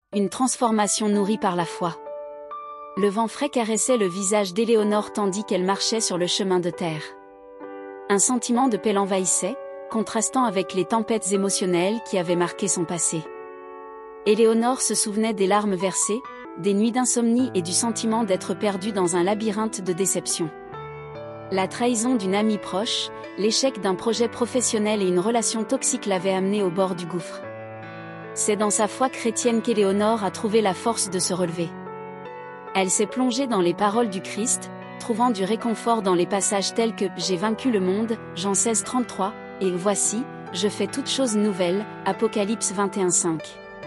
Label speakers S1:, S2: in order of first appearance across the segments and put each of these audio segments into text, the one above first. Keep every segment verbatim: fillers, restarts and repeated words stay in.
S1: Une transformation nourrie par la foi. Le vent frais caressait le visage d'Éléonore tandis qu'elle marchait sur le chemin de terre. Un sentiment de paix l'envahissait, contrastant avec les tempêtes émotionnelles qui avaient marqué son passé. Éléonore se souvenait des larmes versées, des nuits d'insomnie et du sentiment d'être perdue dans un labyrinthe de déception. La trahison d'une amie proche, l'échec d'un projet professionnel et une relation toxique l'avaient amenée au bord du gouffre. C'est dans sa foi chrétienne qu'Éléonore a trouvé la force de se relever. Elle s'est plongée dans les paroles du Christ, trouvant du réconfort dans les passages tels que « J'ai vaincu le monde » Jean seize trente-trois, et « Voici, je fais toutes choses nouvelles » Apocalypse vingt et un cinq.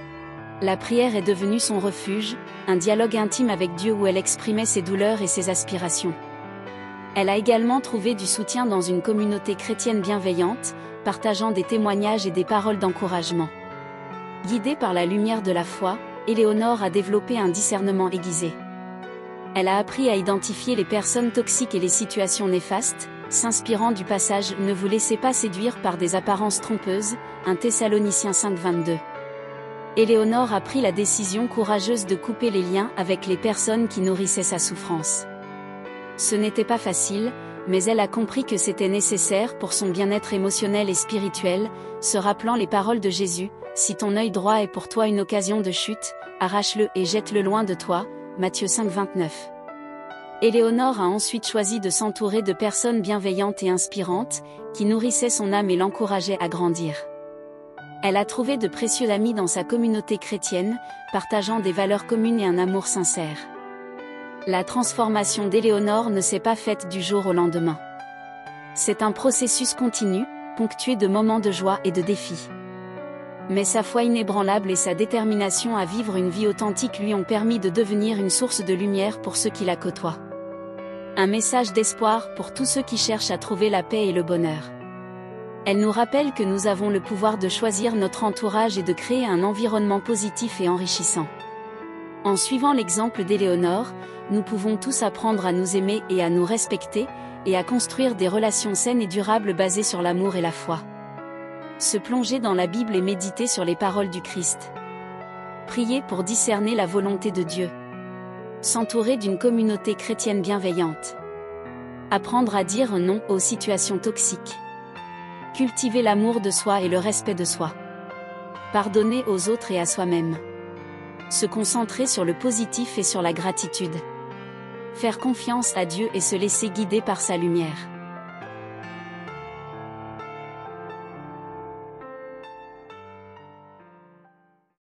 S1: La prière est devenue son refuge, un dialogue intime avec Dieu où elle exprimait ses douleurs et ses aspirations. Elle a également trouvé du soutien dans une communauté chrétienne bienveillante, partageant des témoignages et des paroles d'encouragement. Guidée par la lumière de la foi, Éléonore a développé un discernement aiguisé. Elle a appris à identifier les personnes toxiques et les situations néfastes, s'inspirant du passage « Ne vous laissez pas séduire par des apparences trompeuses » un Thessaloniciens cinq vingt-deux. Éléonore a pris la décision courageuse de couper les liens avec les personnes qui nourrissaient sa souffrance. Ce n'était pas facile, mais elle a compris que c'était nécessaire pour son bien-être émotionnel et spirituel, se rappelant les paroles de Jésus, « Si ton œil droit est pour toi une occasion de chute, arrache-le et jette-le loin de toi » Matthieu cinq vingt-neuf. Éléonore a ensuite choisi de s'entourer de personnes bienveillantes et inspirantes, qui nourrissaient son âme et l'encourageaient à grandir. Elle a trouvé de précieux amis dans sa communauté chrétienne, partageant des valeurs communes et un amour sincère. La transformation d'Éléonore ne s'est pas faite du jour au lendemain. C'est un processus continu, ponctué de moments de joie et de défis. Mais sa foi inébranlable et sa détermination à vivre une vie authentique lui ont permis de devenir une source de lumière pour ceux qui la côtoient. Un message d'espoir pour tous ceux qui cherchent à trouver la paix et le bonheur. Elle nous rappelle que nous avons le pouvoir de choisir notre entourage et de créer un environnement positif et enrichissant. En suivant l'exemple d'Éléonore, nous pouvons tous apprendre à nous aimer et à nous respecter, et à construire des relations saines et durables basées sur l'amour et la foi. Se plonger dans la Bible et méditer sur les paroles du Christ. Prier pour discerner la volonté de Dieu. S'entourer d'une communauté chrétienne bienveillante. Apprendre à dire non aux situations toxiques. Cultiver l'amour de soi et le respect de soi. Pardonner aux autres et à soi-même. Se concentrer sur le positif et sur la gratitude. Faire confiance à Dieu et se laisser guider par sa lumière.